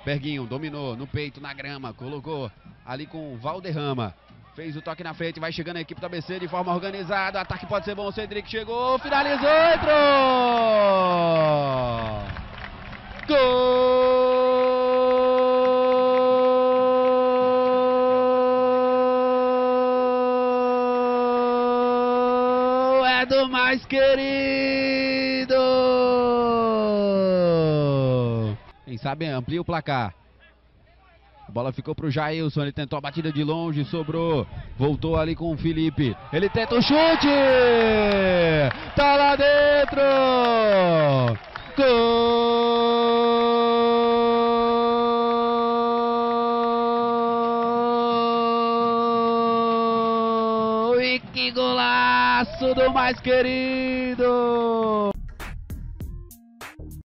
Berguinho dominou no peito, na grama, colocou ali com o Valderrama. Fez o toque na frente, vai chegando a equipe do ABC de forma organizada. Ataque pode ser bom, o Cedric chegou, finalizou, entrou! Gol! É do mais querido! Quem sabe amplia o placar. A bola ficou pro Jailson, ele tentou a batida de longe, sobrou, voltou ali com o Felipe, ele tenta o chute, tá lá dentro, gol, e que golaço do mais querido!